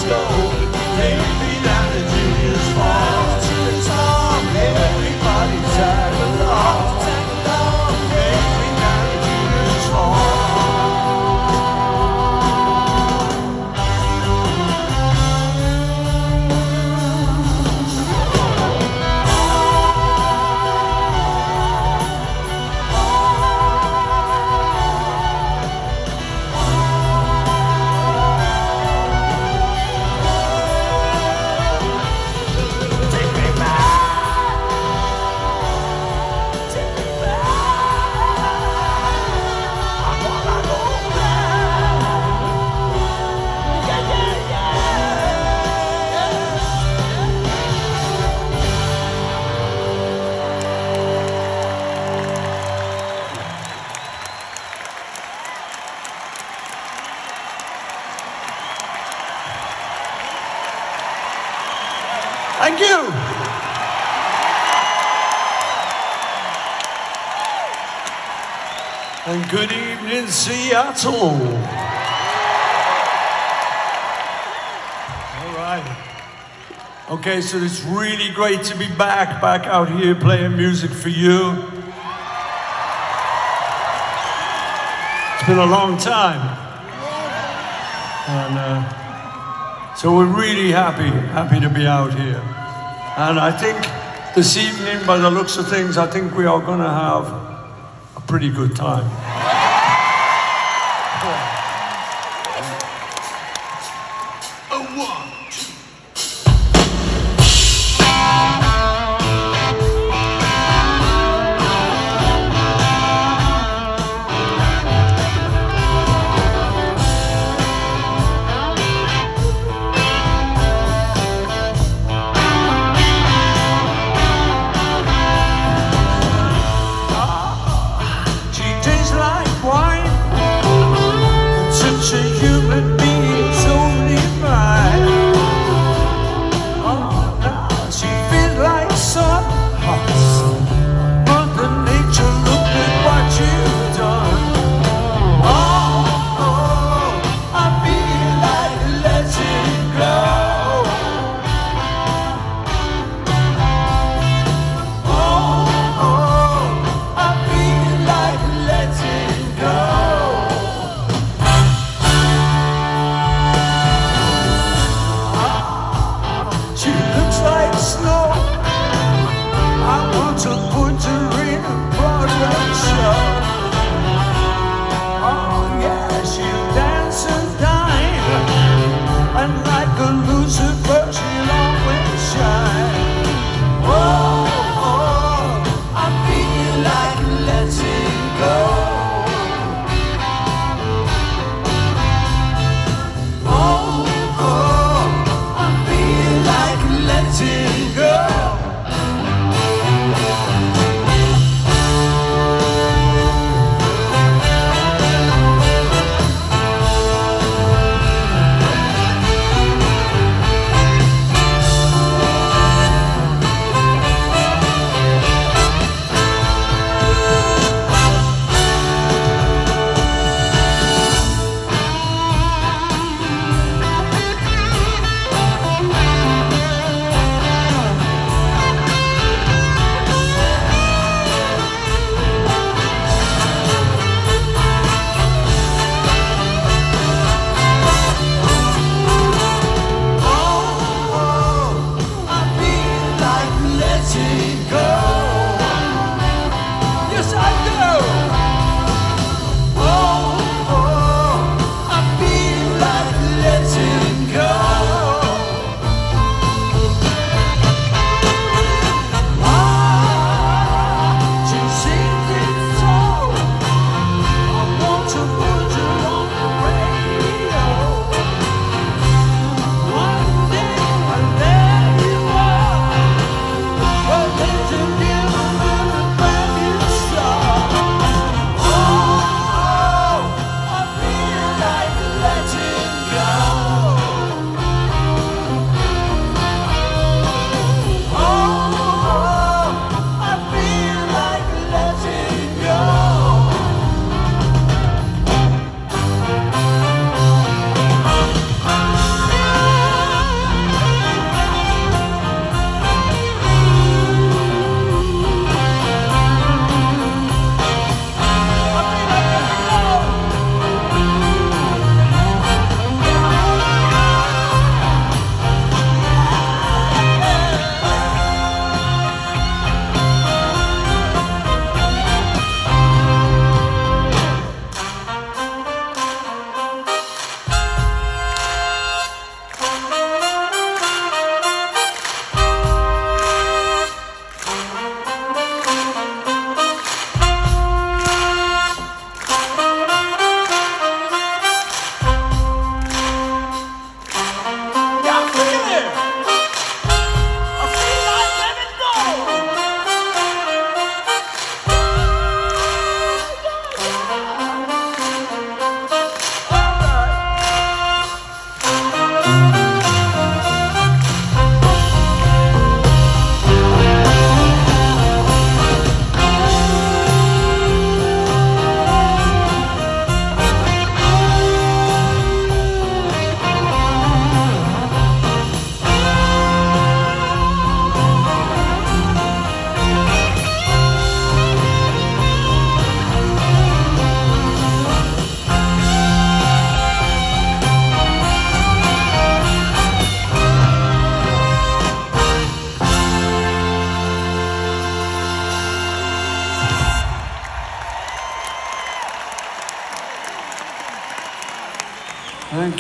let's go. Take me down to Julius Hall. To the top, everybody tag along. Tag along, take me down to Julius Hall. Thank you. And good evening, Seattle. All right. Okay, so it's really great to be back out here playing music for you. It's been a long time. And so we're really happy to be out here. And I think this evening, by the looks of things, I think we are going to have a pretty good time. Such a human being's only right.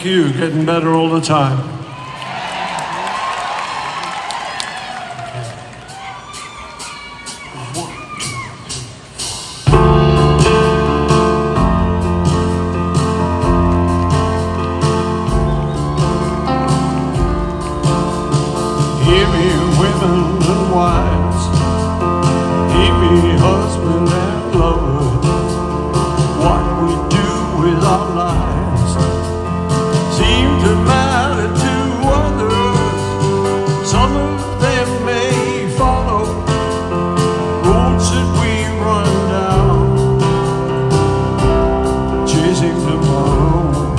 Thank you. Getting better all the time. Hear me, women and wives. Hear me, husband and lover. What we do with our lives seem to matter to others. Some of them may follow roads that we run down, chasing tomorrow.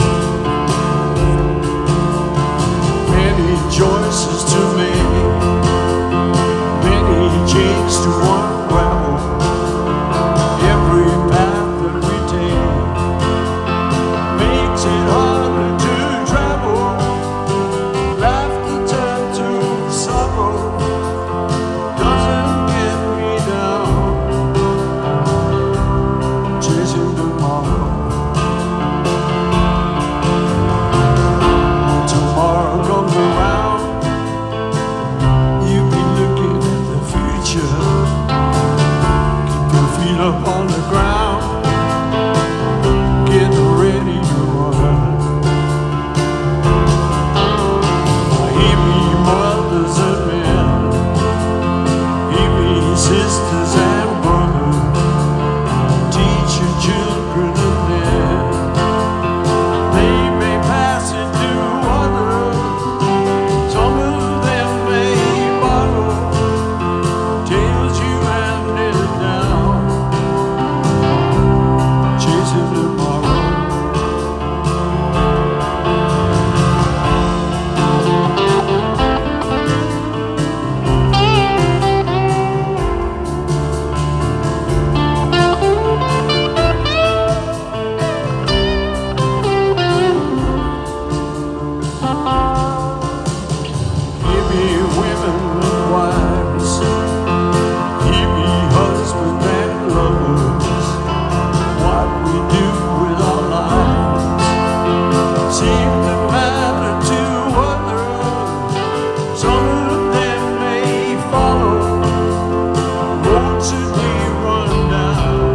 Many choices to make, many chains to unravel. Every path that we take makes it harder to travel. Laughter turned to sorrow doesn't get me down, chasing tomorrow. Tomorrow comes around, you'll be looking at the future. Keep your feet up on the ground, get ready to run. Hear me, mothers and men, hear me, sisters and brothers. Teach your children and then they may pass it to others. Some of them may borrow tales you handed down, chasing tomorrow. Hear me, women and wives. Hear me, husband and lovers. What we do with our lives seem to matter to others. Some of them may follow roads that we run down,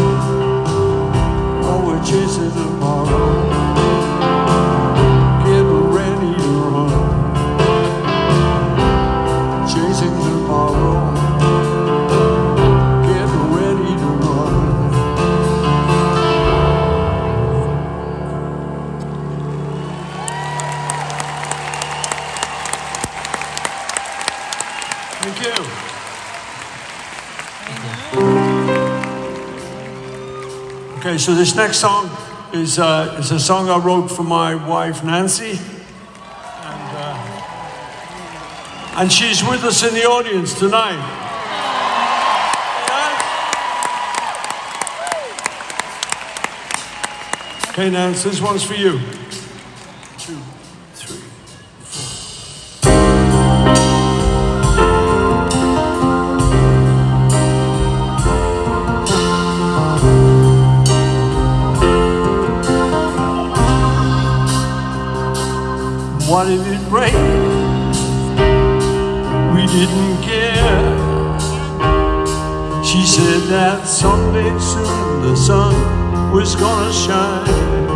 or we're chasing tomorrow. Get ready to run, chasing tomorrow. Get ready to run. Thank you. Okay, so this next song is a song I wrote for my wife Nancy, and she's with us in the audience tonight. Okay, Nancy, this one's for you. 2, 3. What if it rained? We didn't care. She said that someday soon the sun was gonna shine,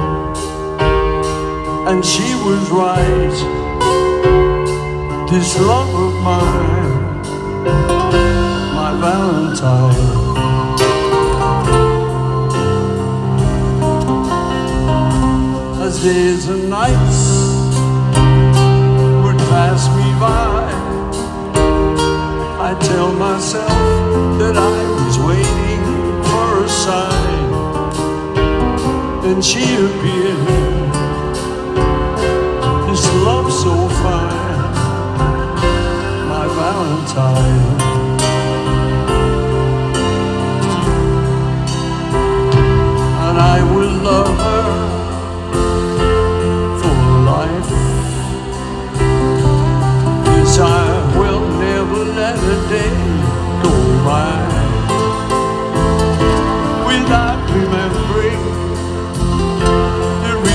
and she was right. This love of mine, my Valentine. As days and nights would pass me by, I tell myself that I was waiting for a sign. Then she appeared, this love so fine, my Valentine. And I will love her for life. Yes, I will never let a day go by without remembering the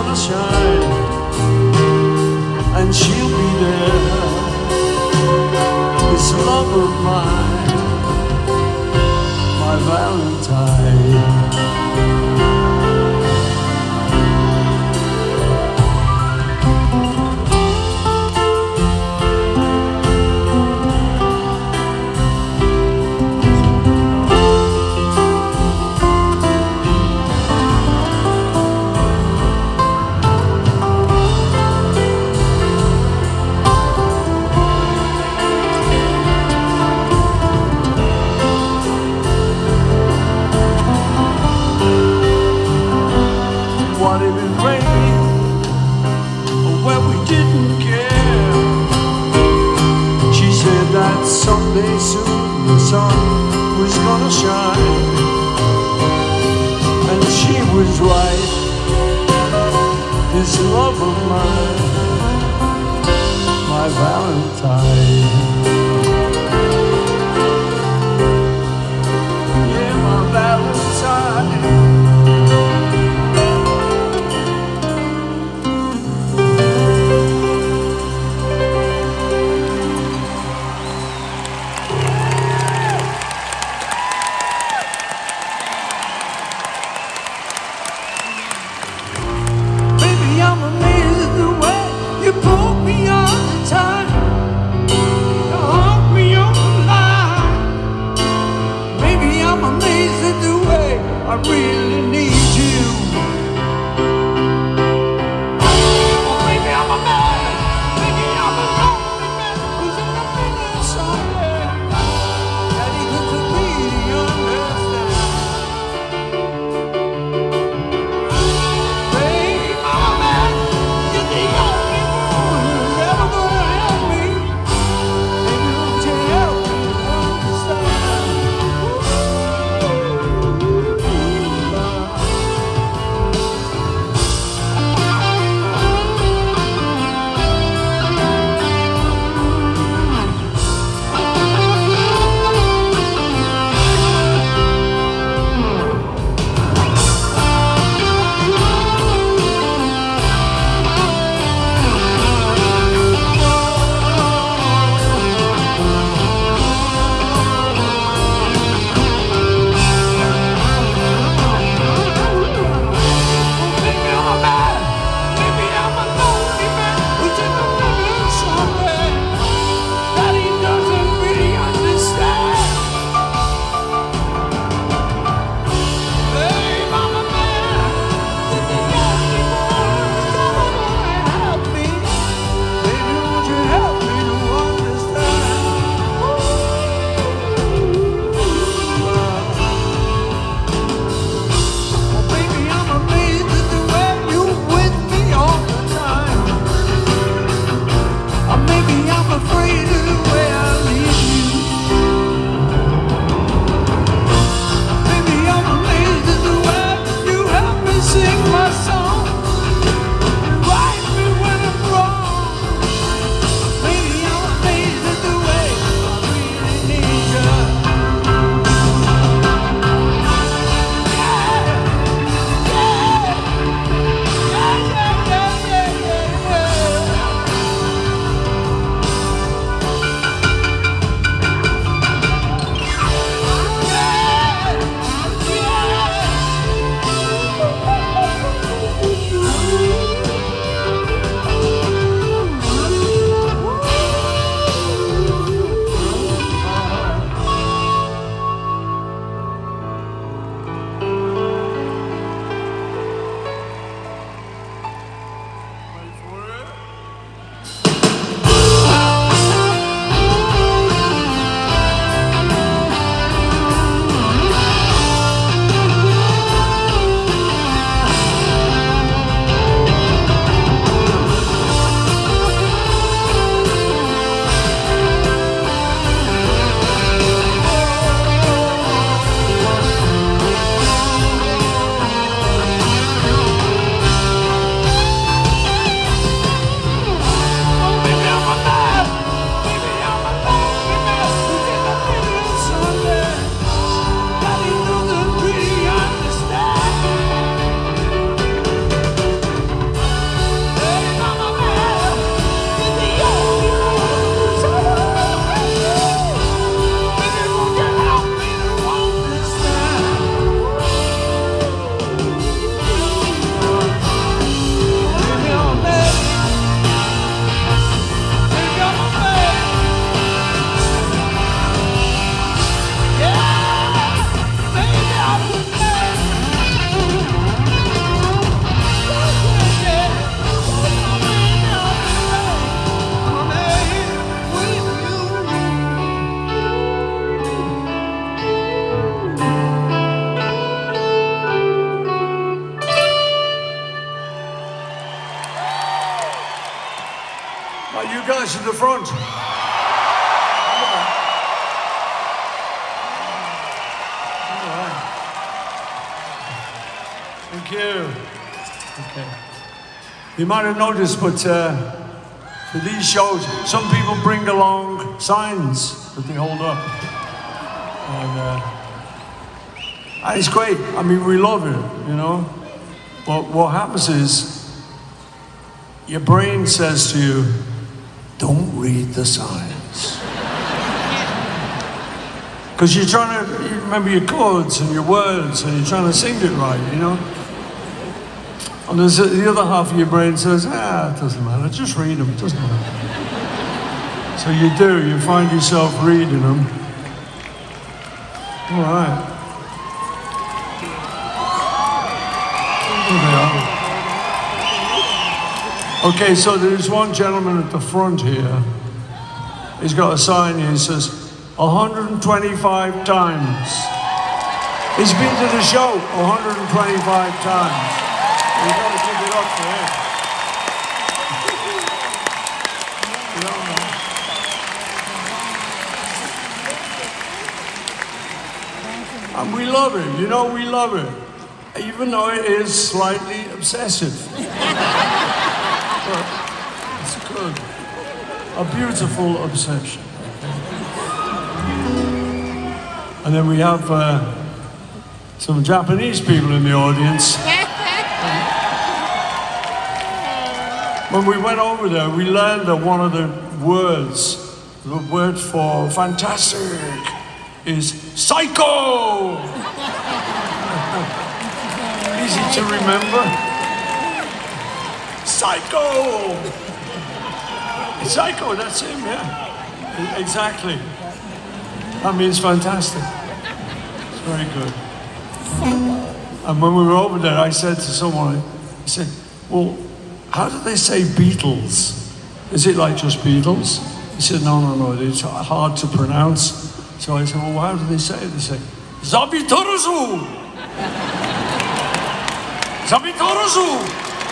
gonna shine, and she'll be there. This love of mine, my Valentine. What if it rained, well, we didn't care. She said that someday soon the sun was gonna shine, and she was right. This love of mine, my Valentine. Yeah, my Valentine. I'm amazed at the way you pull me all the time. You haunt me on the line. Maybe I'm amazed at the way I really You guys in the front. Thank you. Okay. You might have noticed, but for these shows, some people bring along signs that they hold up. And it's great. I mean, we love it, you know? But what happens is, your brain says to you, don't read the signs. Because you're trying to remember your chords and your words, and you're trying to sing it right, you know? And there's the other half of your brain says, it doesn't matter, just read them, it doesn't matter. So you do, you find yourself reading them. All right. There they are. Okay, so there's one gentleman at the front here. He's got a sign here, he says, 125 times. He's been to the show 125 times. You've got to give it up for him. And we love it, you know, we love it. Even though it is slightly obsessive. But it's good. A beautiful obsession. And then we have some Japanese people in the audience. When we went over there, we learned that one of the word for fantastic is psycho! Easy to remember. Psycho! Psycho, that's him, yeah. Exactly. That means fantastic. It's very good. And when we were over there, I said to someone, I said, well, how do they say Beatles? Is it like just Beatles? He said, no, it's hard to pronounce. So I said, well, how do they say it? They say, Zabitoruzu! Zabitoruzu!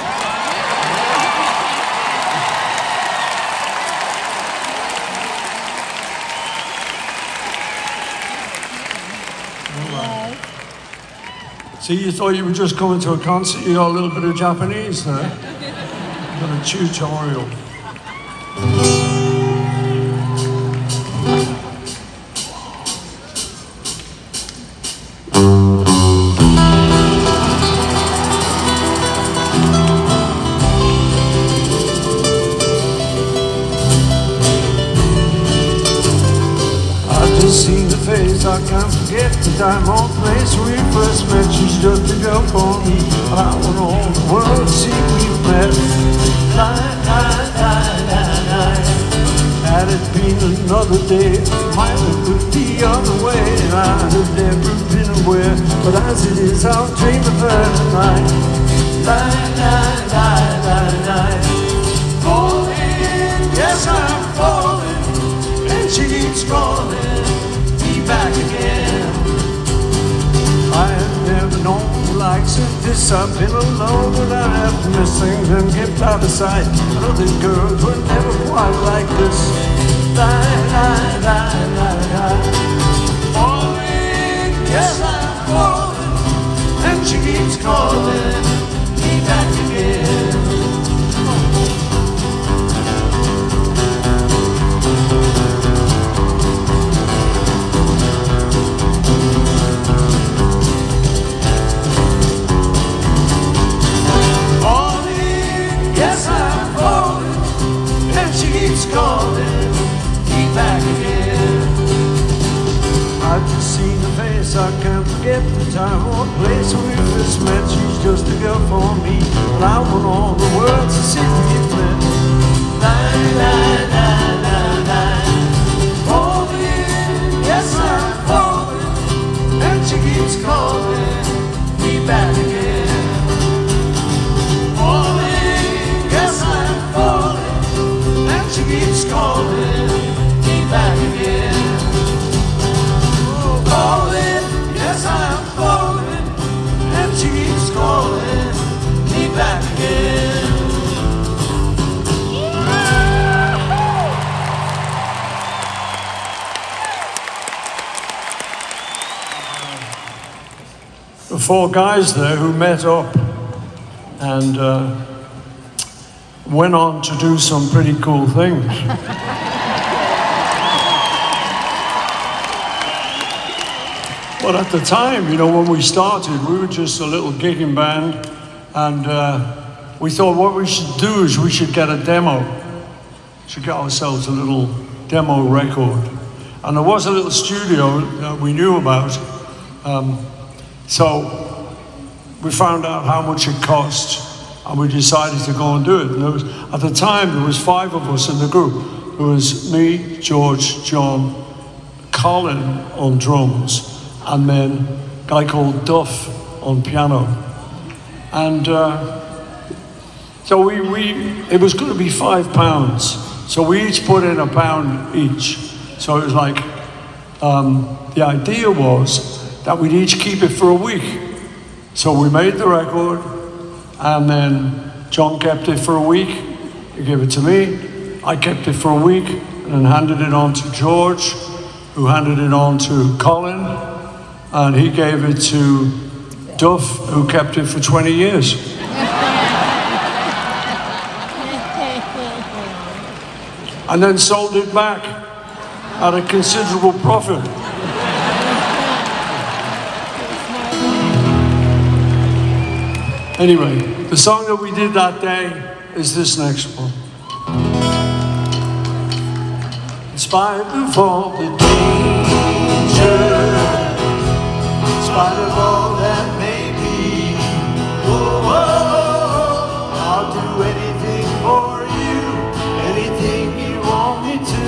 See, you thought you were just coming to a concert, you got a little bit of Japanese there. Got a tutorial. I've just seen the face, I can't forget the time or place we first met. She's just a girl for me, but I want all the world to see we've met. Had it been another day, I might have looked the other way, and I'd have never been aware. But as it is, I'll dream of her tonight. Falling, yes I'm falling, and she keeps calling me back again. I have never known the likes of this. I've been alone and I have missed things and kept out of sight. I know these girls were never quite like this. Falling, yes I'm falling, and she keeps calling me back again. Calling me back again. I've just seen her face, I can't forget the time or place we first met. She's just a girl for me, and I want all the world to see we've met. Falling, yes I'm falling, and she keeps calling me back again. Falling, yes I'm falling, she keeps calling me back again. Falling, yes I'm falling, and she keeps calling me back again. four guys there who met up and went on to do some pretty cool things. But at the time, you know, when we started, we were just a little gigging band, and we thought what we should do is we should get a demo. We should get ourselves a little demo record. And there was a little studio that we knew about. So we found out how much it cost, and we decided to go and do it. And there was, at the time, there was 5 of us in the group. There was me, George, John, Colin on drums, and then a guy called Duff on piano. And so it was going to be £5. So we each put in £1 each. So it was like, the idea was that we'd each keep it for a week. So we made the record, and then John kept it for a week. He gave it to me. I kept it for a week, and then handed it on to George, who handed it on to Colin, and he gave it to Duff, who kept it for 20 years. And then sold it back at a considerable profit. Anyway, the song that we did that day is this next one. In spite of all the danger, in spite of all that may be, oh, I'll do anything for you, anything you want me to.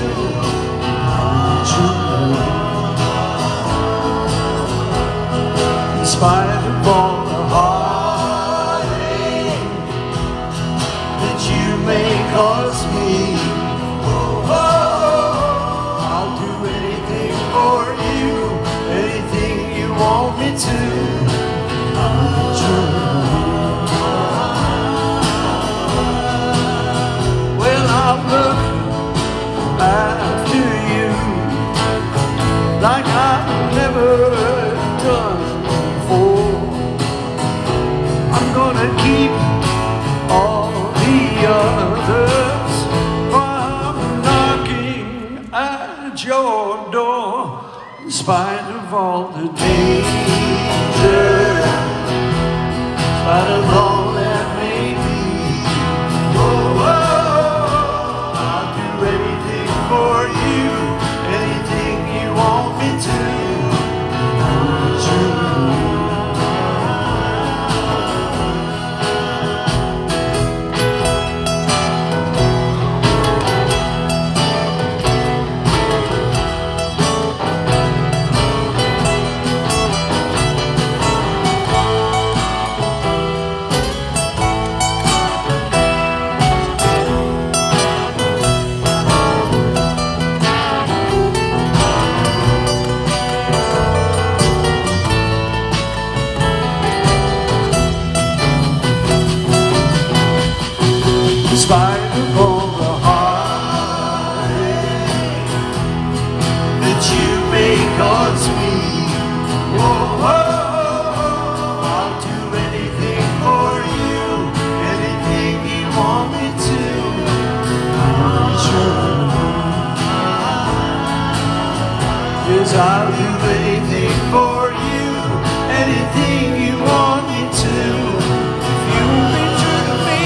In spite of all the heartache that you may cause me, I'll do anything for you, anything you want me to. Well, I'll look after you like I've never done before. I'm gonna keep all the others from knocking at your door. In spite of all the danger, in spite of all that may be, oh, I'll do anything for you, anything you want me to. In spite of all the heartache that you may cause me, oh, I'll do anything for you, anything you want me to. Yes, I'll do anything for you, anything you want me to. If you'll be true to me.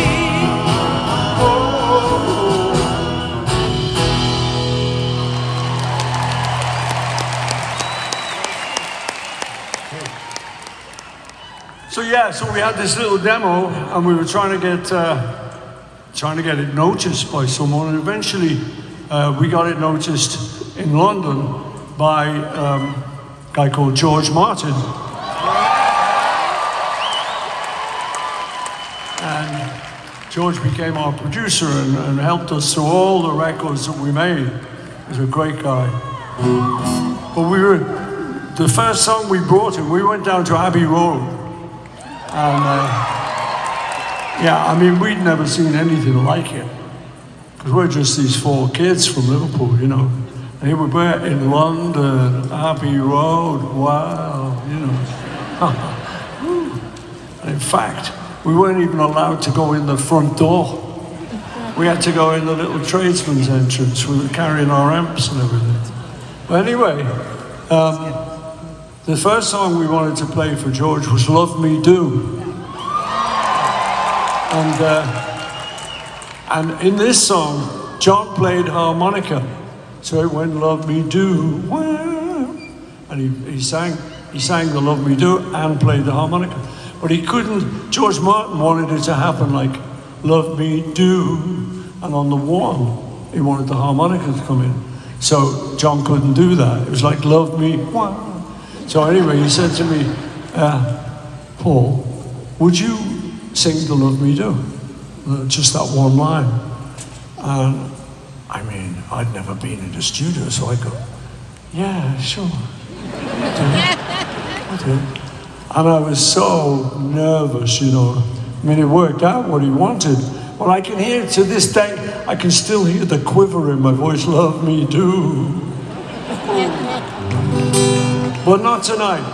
So yeah, so we had this little demo, and we were trying to get it noticed by someone, and eventually we got it noticed in London by a guy called George Martin. And George became our producer and helped us through all the records that we made. He's a great guy. But the first song we brought him, we went down to Abbey Road. And yeah, I mean, we'd never seen anything like it. Because we're just these 4 kids from Liverpool, you know. And here we were in London, Abbey Road, wow, you know. In fact, we weren't even allowed to go in the front door. We had to go in the little tradesman's entrance. We were carrying our amps and everything. But anyway, the first song we wanted to play for George was Love Me Do. And in this song, John played harmonica. So it went Love Me Do. And he sang the Love Me Do and played the harmonica. But he couldn't, George Martin wanted it to happen like Love Me Do. And on the one, he wanted the harmonica to come in. So John couldn't do that. It was like Love Me. So anyway, he said to me, Paul, would you sing the Love Me Do? Just that one line. And I mean, I'd never been in the studio, so I go, yeah, sure. I do. And I was so nervous, you know. I mean, it worked out what he wanted. Well, I can hear, to this day, I can still hear the quiver in my voice, Love Me Do. But not tonight.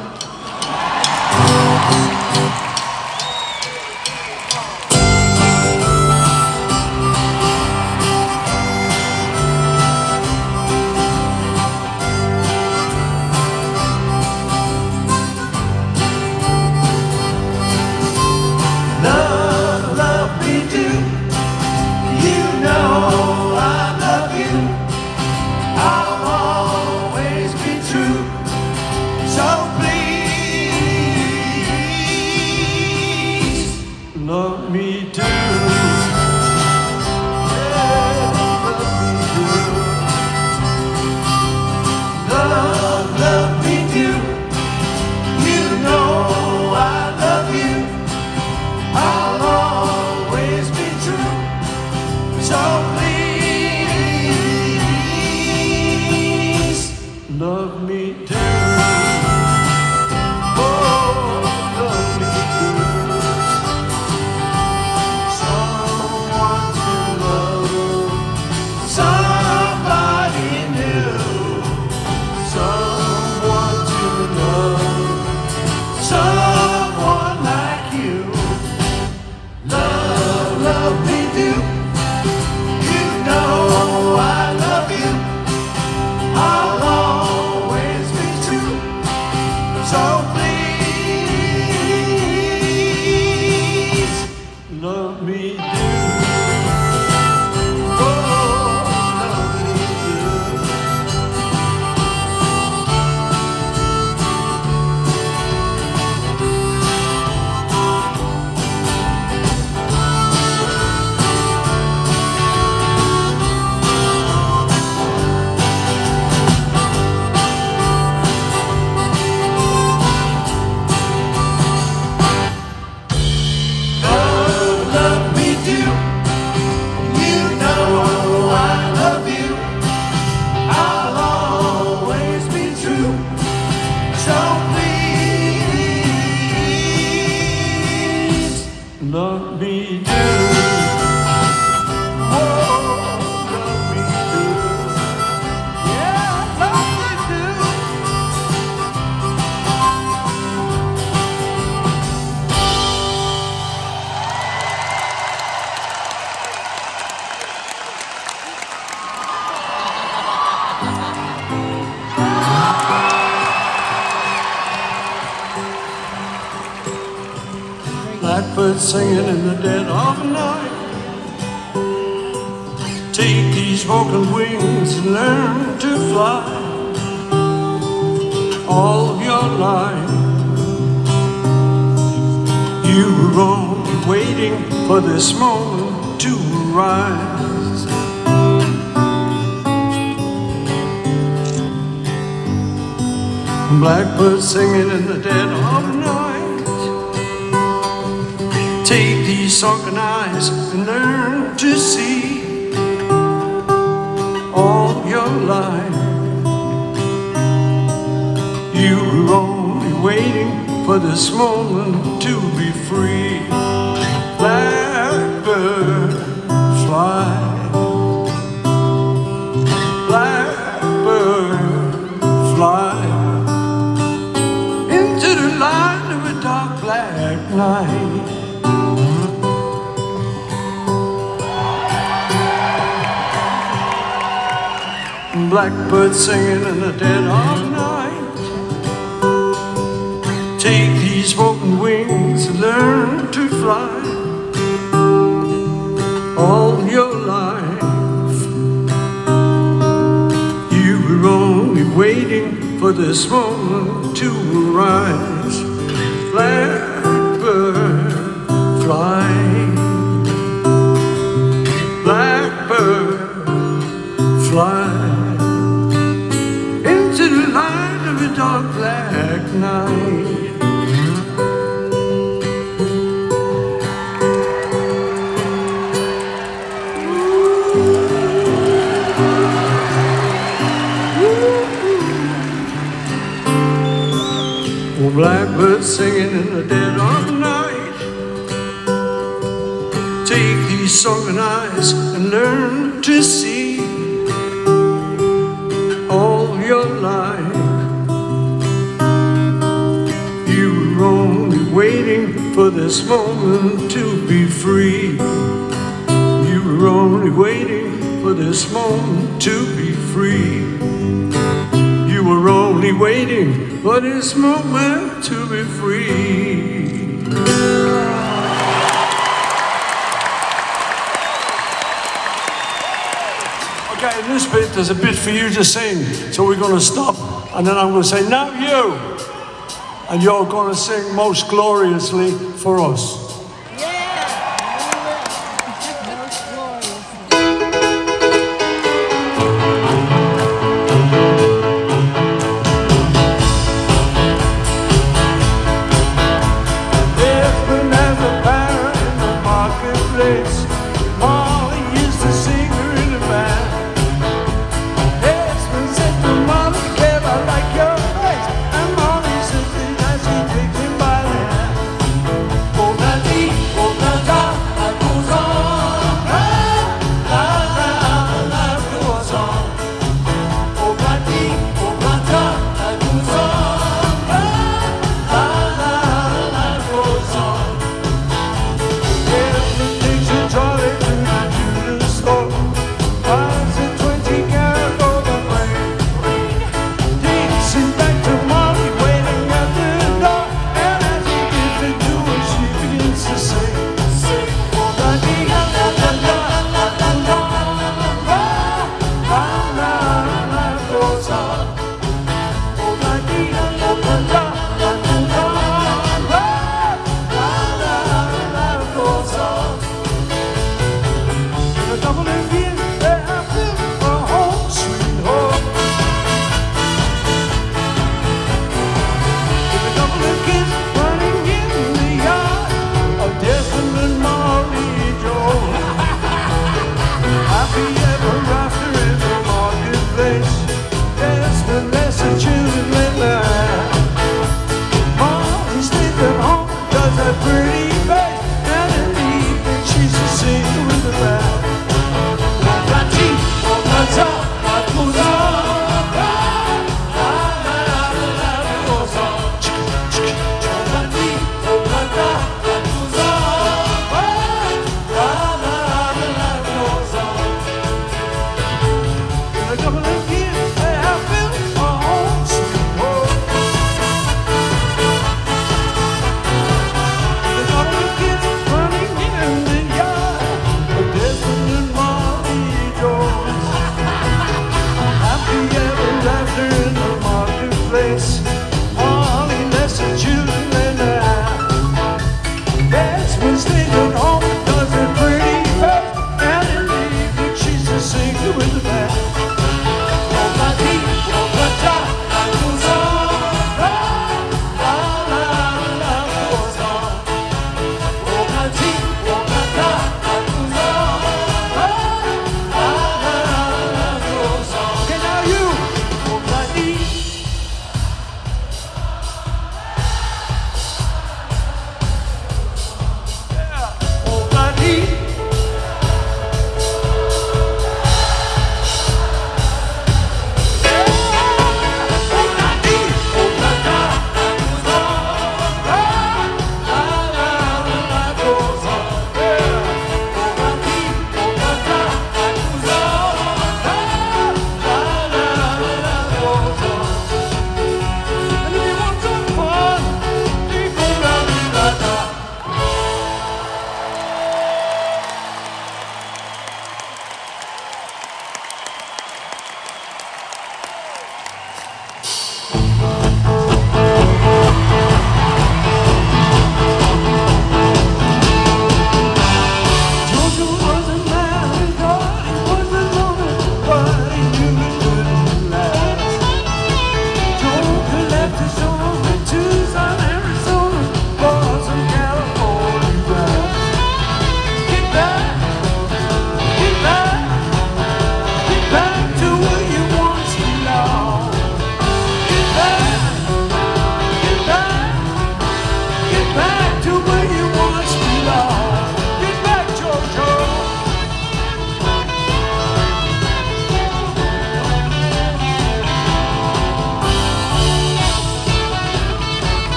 Love me do. Love me do. You know I love you. I'll always be true. So please, love me do. Love me do. Oh, love me Love me do. Oh, love me do. Yeah, love me do. Blackbirds singing in the dead of night. Take these broken wings and learn to fly. All of your life you were only waiting for this moment to arise. Blackbirds singing in the dead of night. Take these sunken eyes and learn to see. All your life you were only waiting for this moment to be free. Blackbird fly. Blackbird fly into the light of a dark black night. blackbird singing in the dead of night. Take these broken wings and learn to fly. All your life you were only waiting for this moment to arise. Blackbird fly, blackbird fly into the light of a dark black night. Oh, blackbird singing in the dead of night. Take these sunken eyes and learn to see. All your life you were only waiting for this moment to be free. You were only waiting for this moment to be free. You were only waiting for this moment to be free. Okay, in this bit, there's a bit for you to sing. So we're going to stop, and then I'm going to say, now you. And you're going to sing most gloriously for us.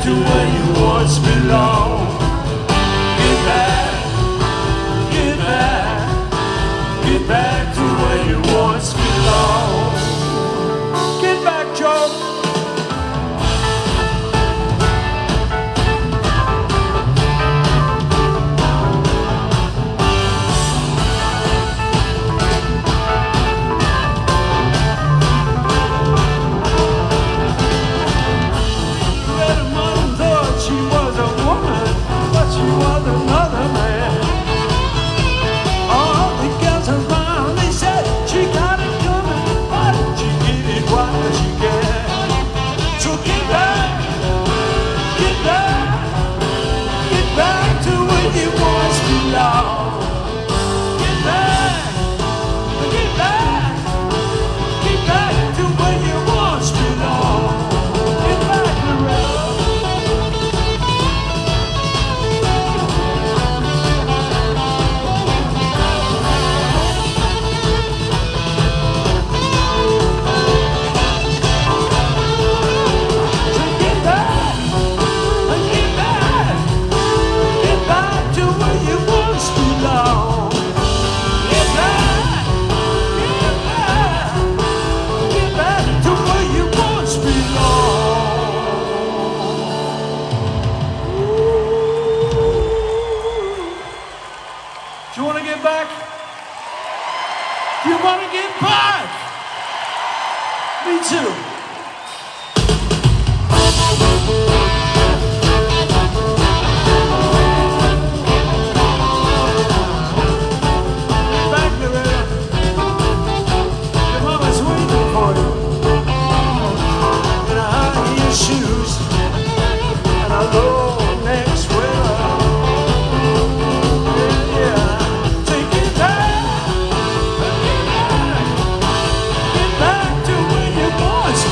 to where you once belonged. Get back, get back, get back to where you once belonged. Get back, Joe. Do you want to get back? Do you want to get back? Me too. Get back, Loretta. Your mama's waiting for you. In a high-heel shoes and a low-neck sweater. Once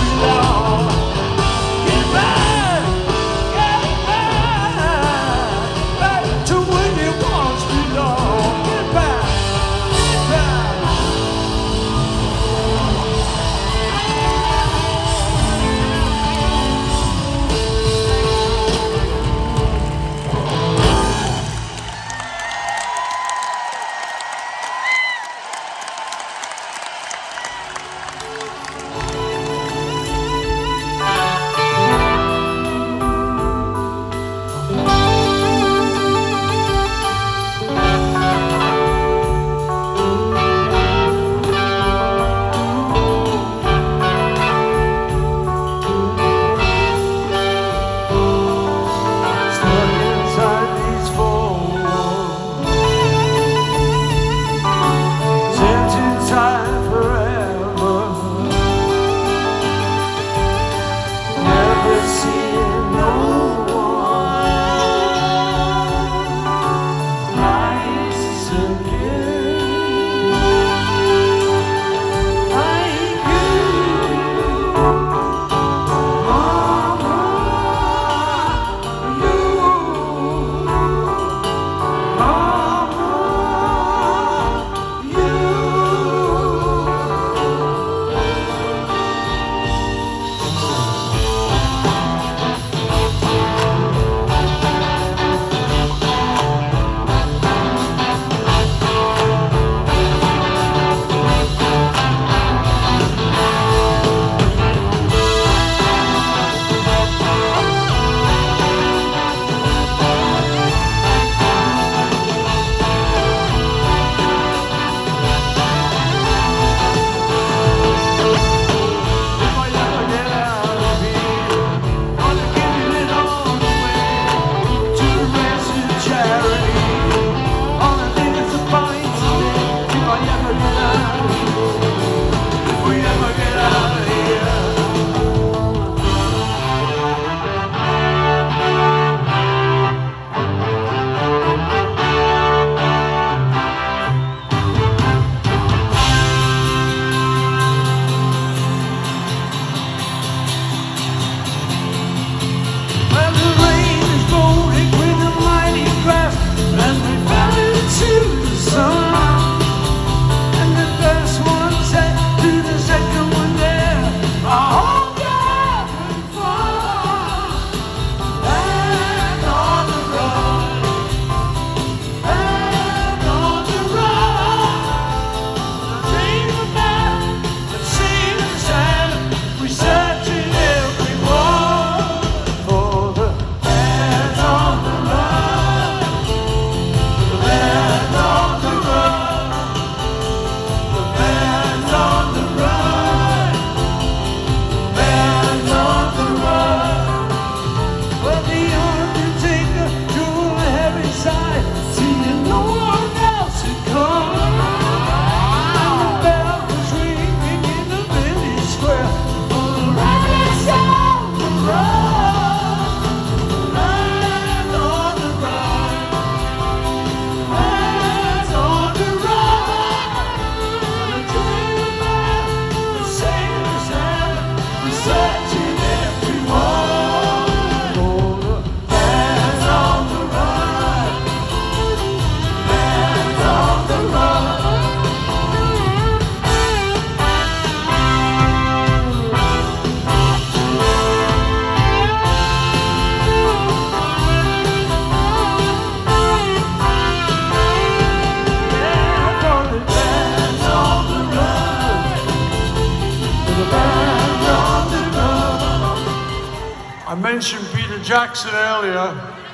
I mentioned Peter Jackson earlier,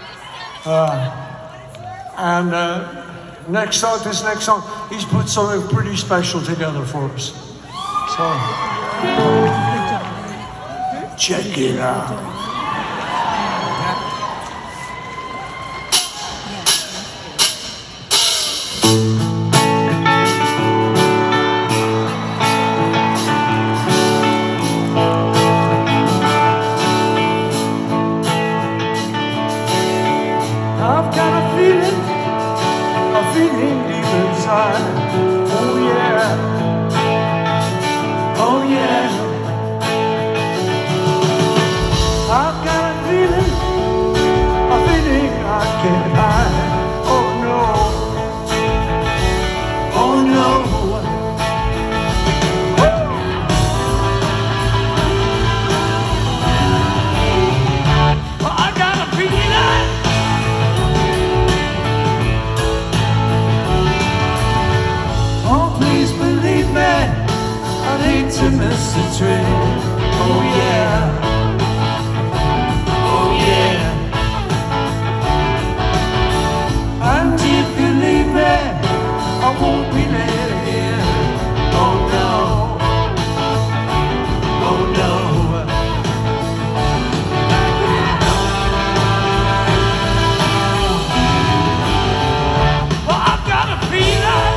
and this next song, he's put something pretty special together for us. So, check it out. I've got a feeling deep inside. Oh yeah, oh yeah. I've got a feeling I can't hide. Oh no, oh no. I got a feeling. Believe me, I'd hate to miss the train. Oh yeah, oh yeah. And if you leave me, I won't be late again. Oh no, oh no. Well, I've got a feeling.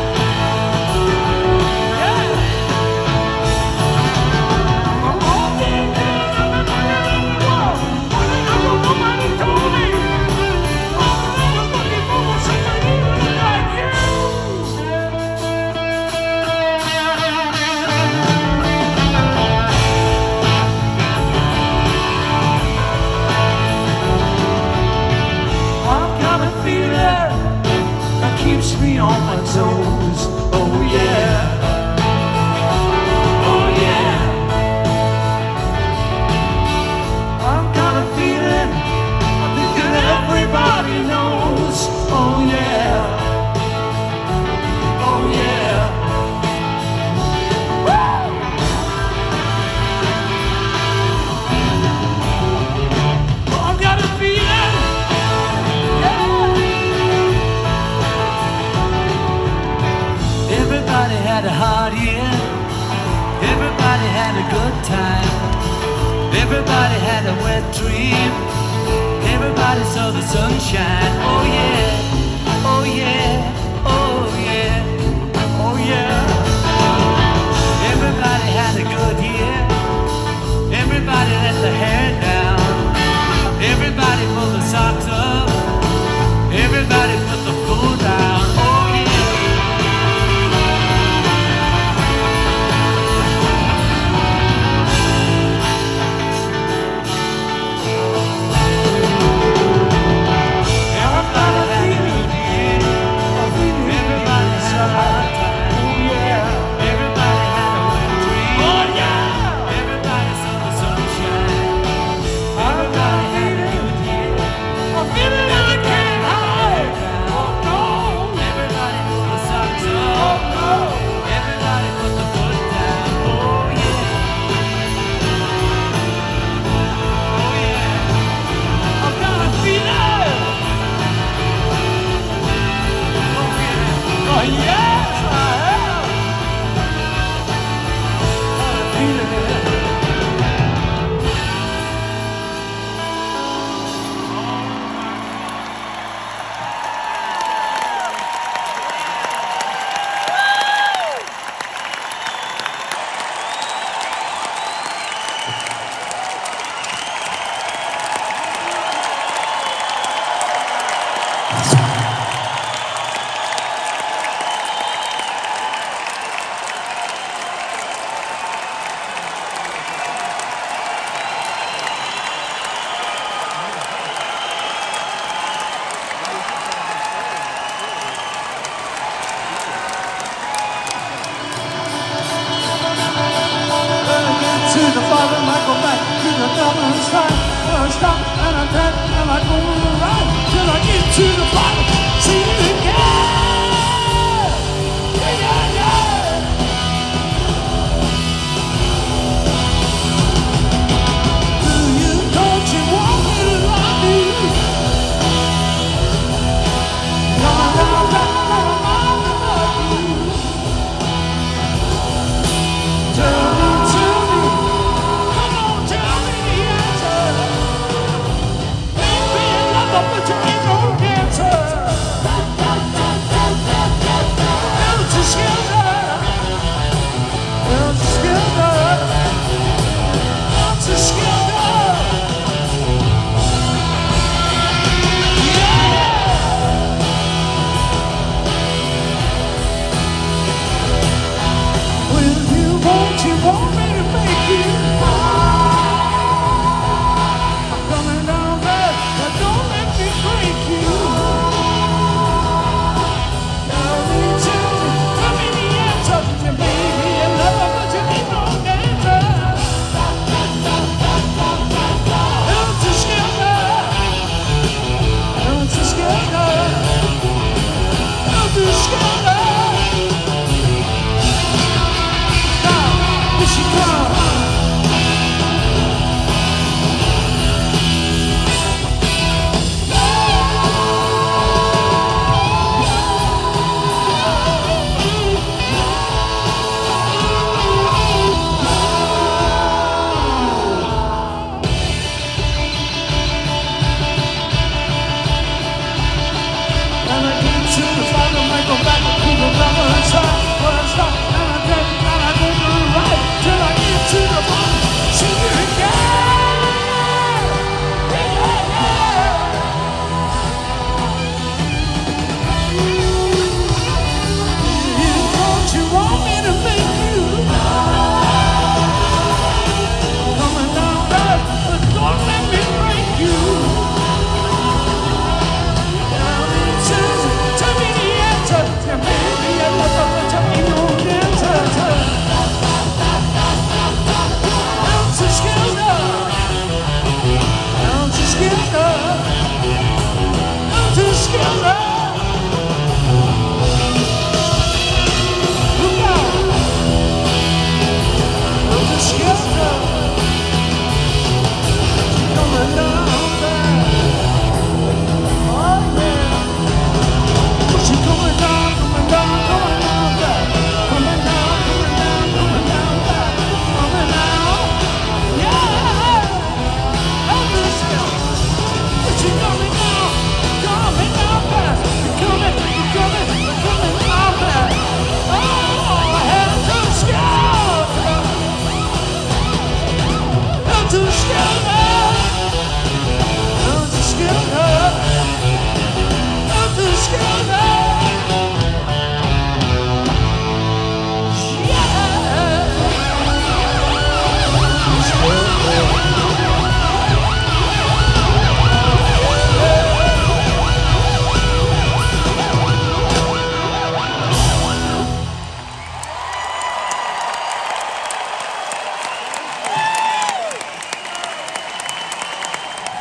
Keeps me on my toes. Oh yeah, oh yeah. I've got a feeling, I think that everybody knows. Oh yeah, oh yeah. Woo! I've got a feeling. Everybody had a hard year. Everybody had a good time. Everybody had a wet dream. Everybody saw the sunshine. Oh yeah, oh yeah, oh yeah, oh yeah. Everybody had a good year. Everybody let the hair down. Everybody pulled the socks up. Everybody put the food down. Oh yeah. Don't you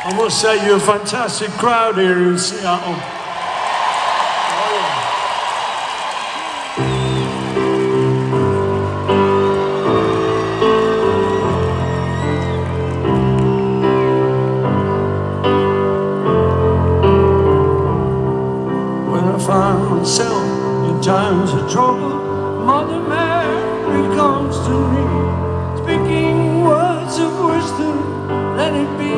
I must say, you're a fantastic crowd here in Seattle. When I find myself in times of trouble, Mother Mary comes to me, speaking words of wisdom, let it be.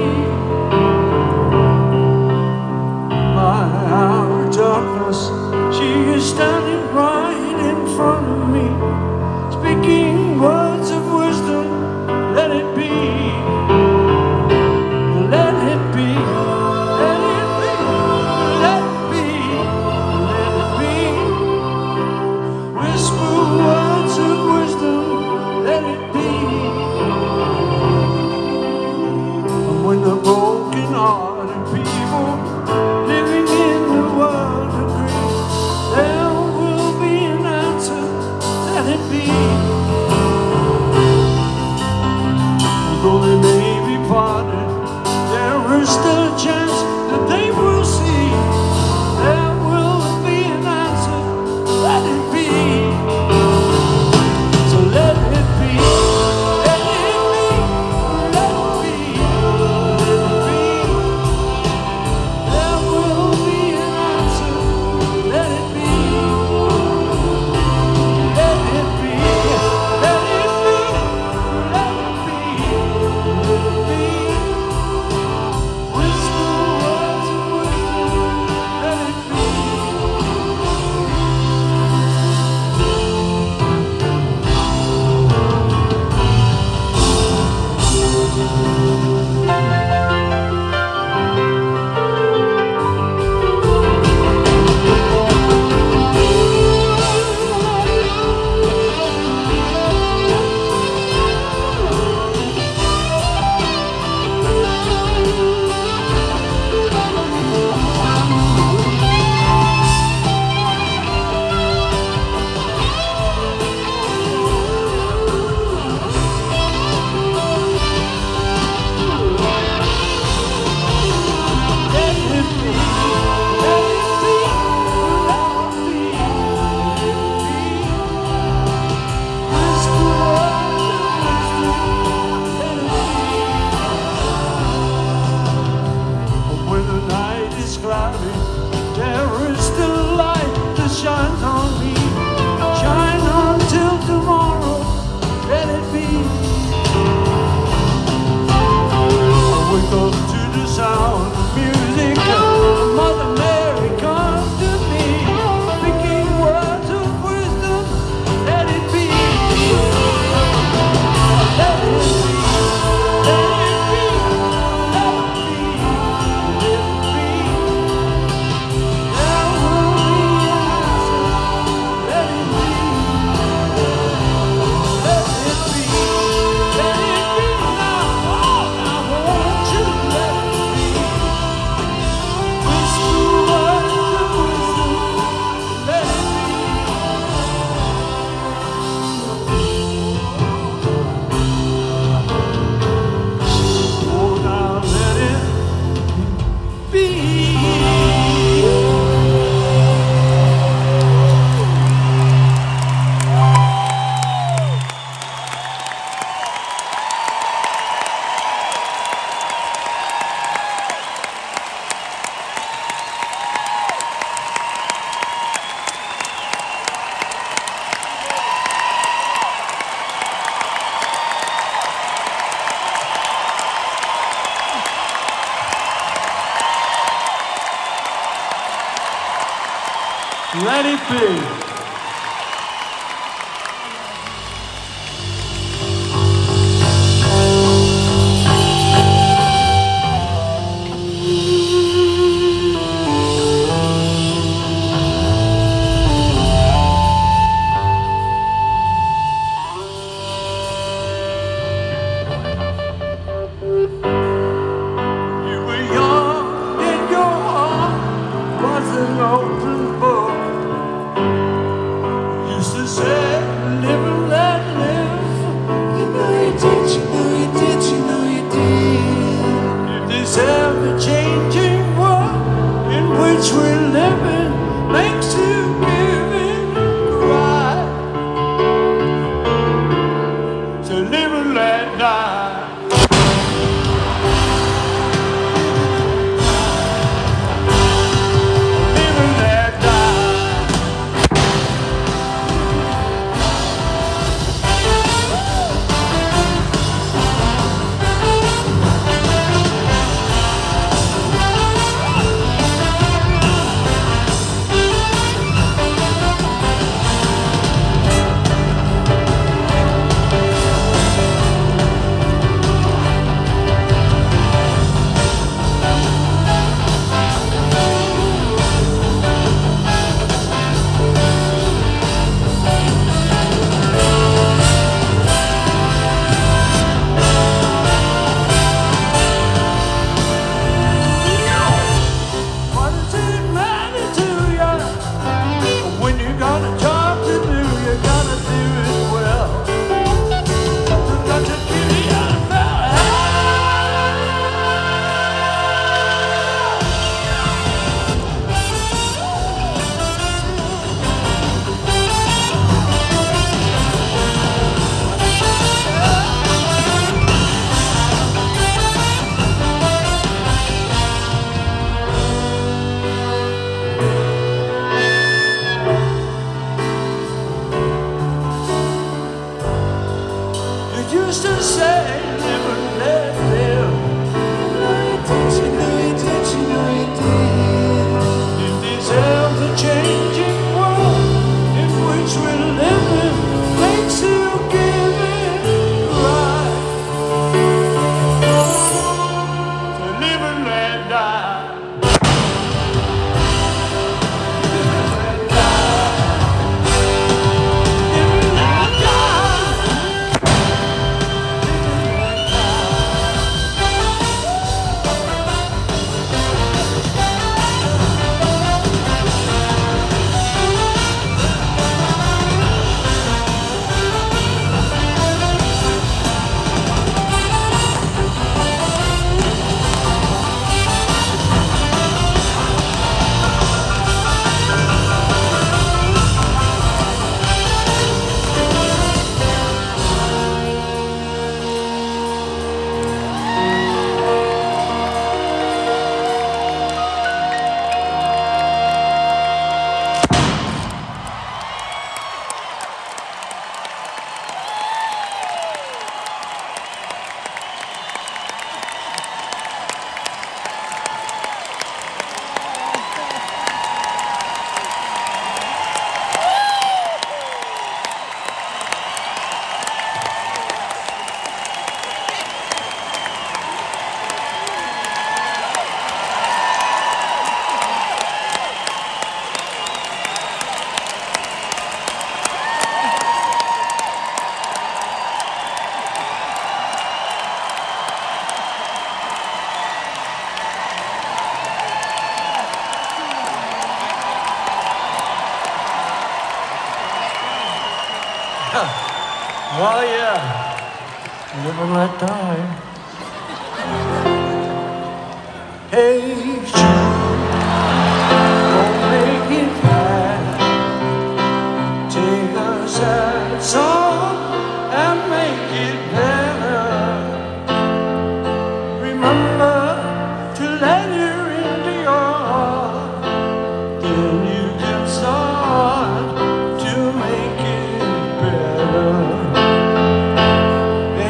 My hour of darkness, she is standing right in front of me, speaking words of wisdom, let it be. Let it be. Let it be. Let it be. Let it be. Whisper words of wisdom, let it be. And when the broken-hearted people living in the world agree, there will be an answer, let it be. Although they may be parted, there is still a chance that they will see. There will be an answer, let it be. So let it be. Let it be. Let it be. Let it be. There will be an answer, let it be. Let it be. Let it be. Let it be. Let it be. Whisper words of wisdom, let it be. When the night is cloudy, there is still a light that shines on me. Shine until tomorrow, let it be. I wake up to the sound of music, and Mother Mary comes to me, speaking words of wisdom, let it be. Let it be. Let it be. Let it be. Let it be. There will be an answer, let it be. Let it be. Let it be now. Oh, I want you to let it be. Whisper words of wisdom, let it be. Oh, now let it be. Let it be. You were young and your heart was an open book. live and let die. Live and let die. Used to say, live and let live. In this ever-changing world in which we're living, makes you give it right. To live and let die. Live and let die. Live and let die. Well, yeah, live and let die. Hey, Jude, don't make it bad. Take a sad song and make it better. Remember to let her into your heart. Then you can start to make it better.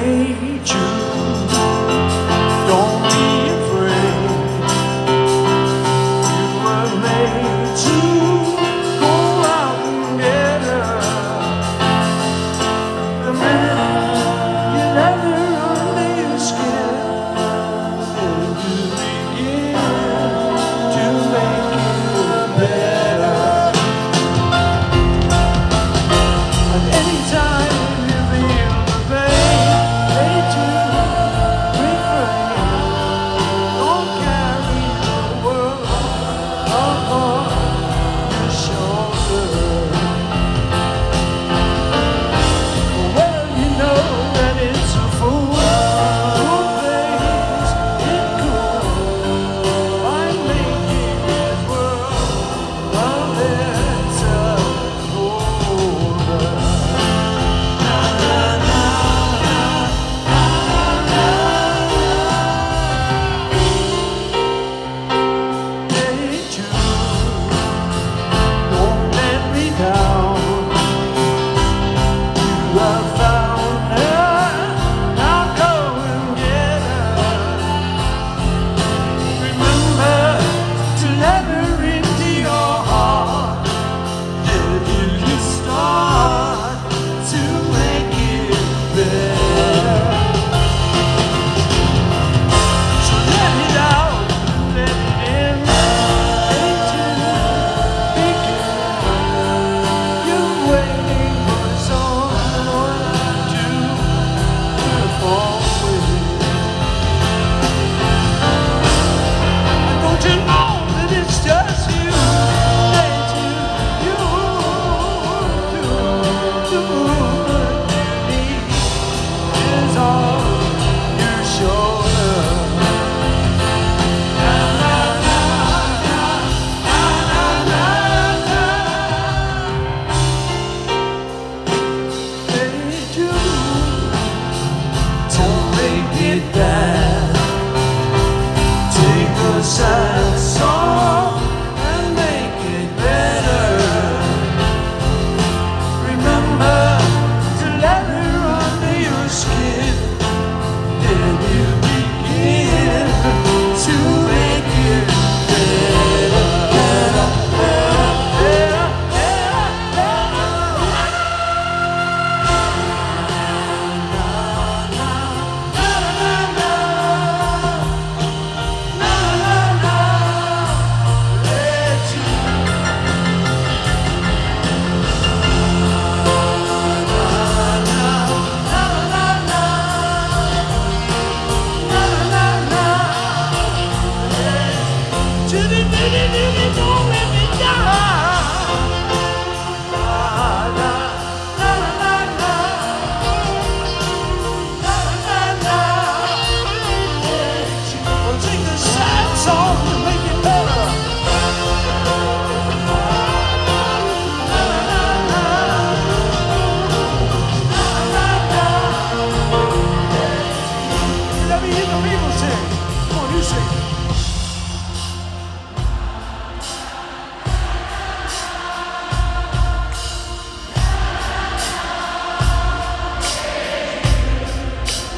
Don't be afraid.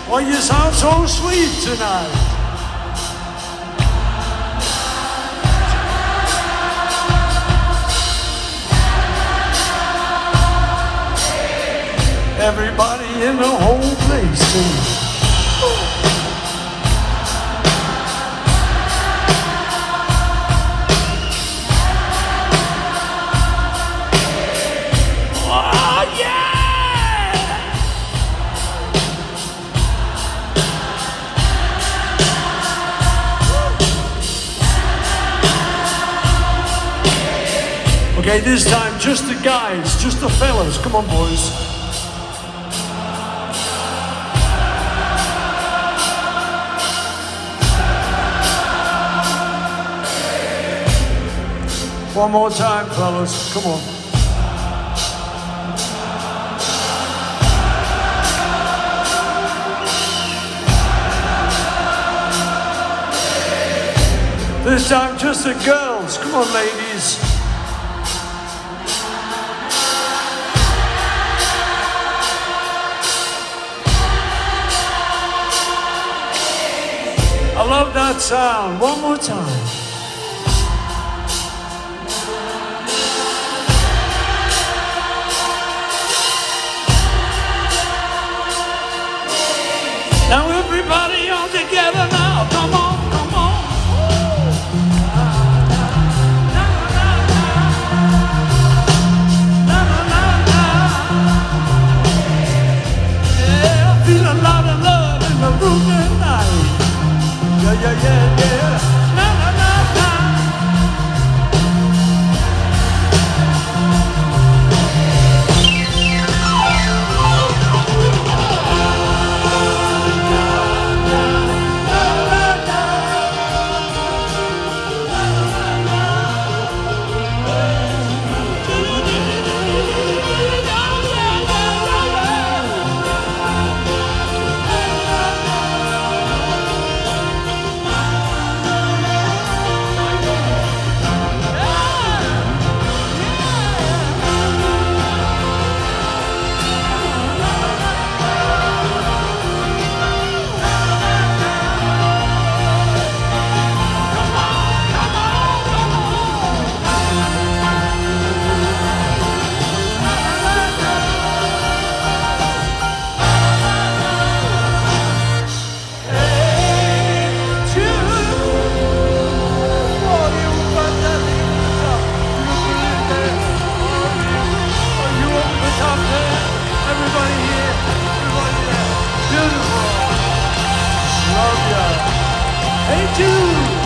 Well, you sound so sweet tonight. Everybody in the whole place singing. Oh, yeah! Okay, this time just the guys, just the fellas. Come on, boys. One more time, fellas. Come on. This time, just the girls. Come on, ladies. I love that sound. One more time. Now everybody all together now, come on, come on. Yeah, I feel a lot of love in the room tonight. Yeah, yeah, yeah, yeah. Na, na, na, na. Hey, Jude!